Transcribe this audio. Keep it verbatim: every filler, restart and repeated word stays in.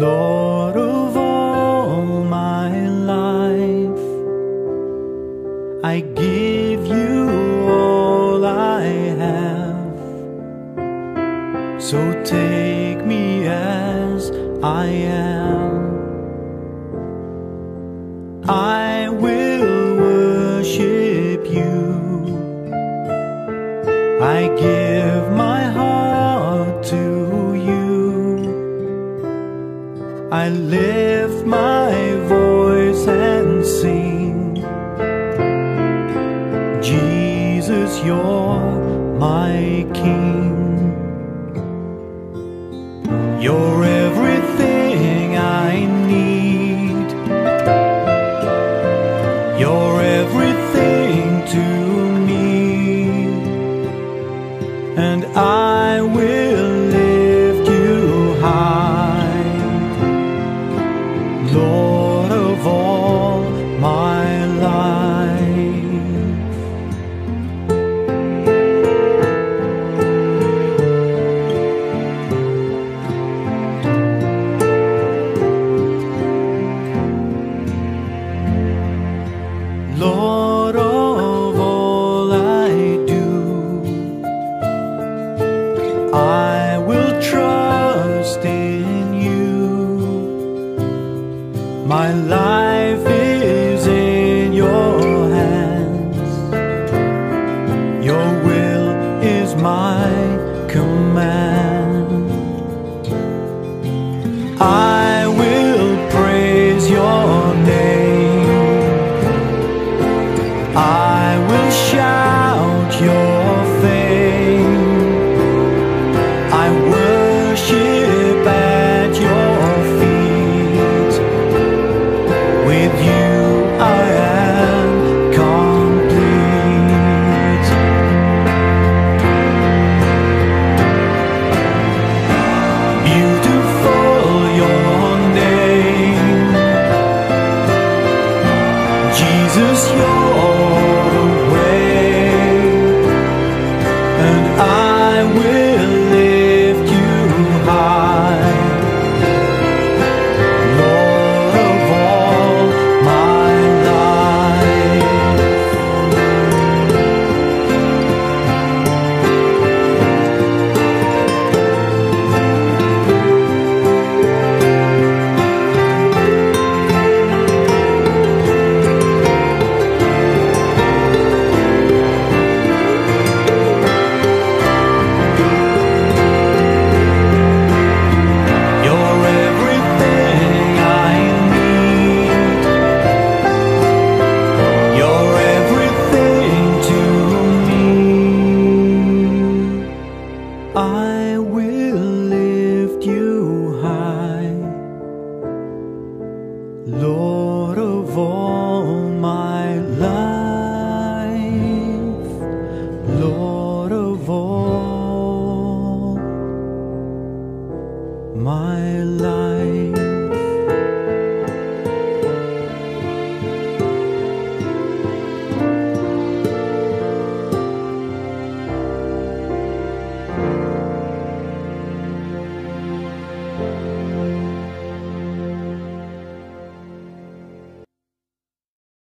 Lord of all my life, I give you all I have. So take me as I am. I will worship you. I give my heart to you. I lift my voice and sing, Jesus, you're my King. You're everything I need. You're everything to me, and I will lift you high, Lord of all my life. Lord of all I do, I will trust in you. My life is in your hands. Your will is my command. I will praise your name. I will shout your fame. I worship at your feet. With you I am complete. Beautiful your name, Jesus, your